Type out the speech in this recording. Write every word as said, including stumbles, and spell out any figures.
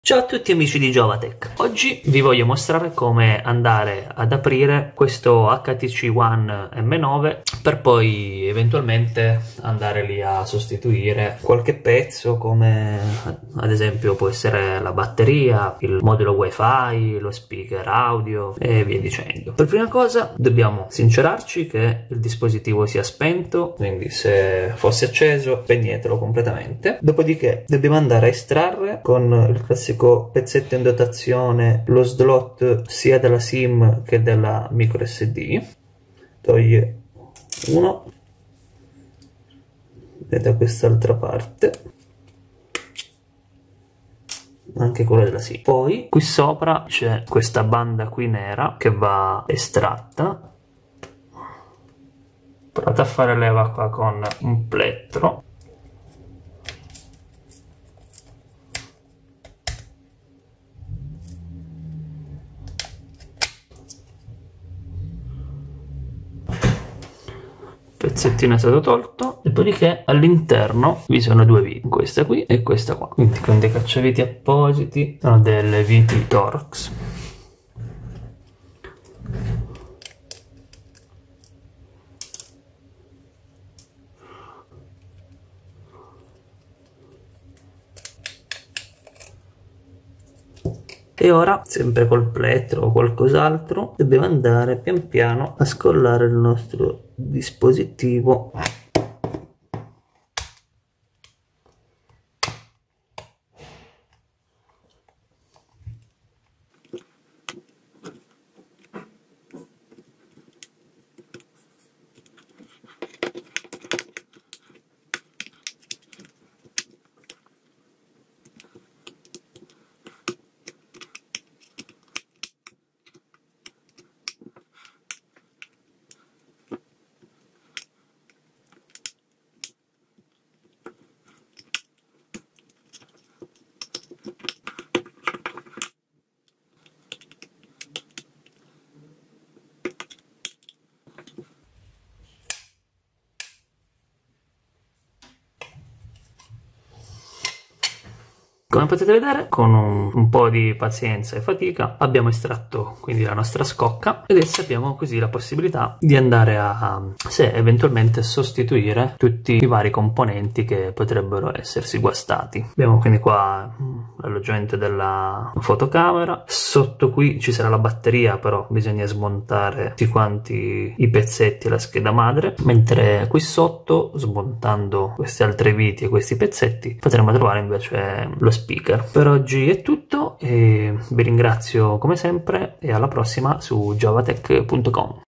Ciao a tutti amici di Jovatech, oggi vi voglio mostrare come andare ad aprire questo H T C One M nove per poi eventualmente andare lì a sostituire qualche pezzo, come ad esempio può essere la batteria, il modulo wifi, lo speaker audio e via dicendo. Per prima cosa dobbiamo sincerarci che il dispositivo sia spento, quindi se fosse acceso spegnetelo completamente. Dopodiché dobbiamo andare a estrarre con il classico pezzetto in dotazione lo slot sia della SIM che della micro S D. Toglie uno e da quest'altra parte anche quello della SIM. Poi qui sopra c'è questa banda qui nera che va estratta. Provate a fare leva qua con un plettro. Pezzettino è stato tolto, dopodiché all'interno vi sono due viti, questa qui e questa qua, quindi con dei cacciaviti appositi, sono delle viti Torx. E ora, sempre col plettro o qualcos'altro, dobbiamo andare pian piano a scollare il nostro dispositivo . Come potete vedere, con un, un po' di pazienza e fatica abbiamo estratto quindi la nostra scocca ed adesso abbiamo così la possibilità di andare a, se eventualmente, sostituire tutti i vari componenti che potrebbero essersi guastati. Abbiamo quindi qua l'alloggiamento della fotocamera, sotto qui ci sarà la batteria, però bisogna smontare tutti quanti i pezzetti e la scheda madre, mentre qui sotto, smontando questi altri viti e questi pezzetti, potremo trovare invece lo speaker. Per oggi è tutto e vi ringrazio come sempre e alla prossima su jovatech punto com.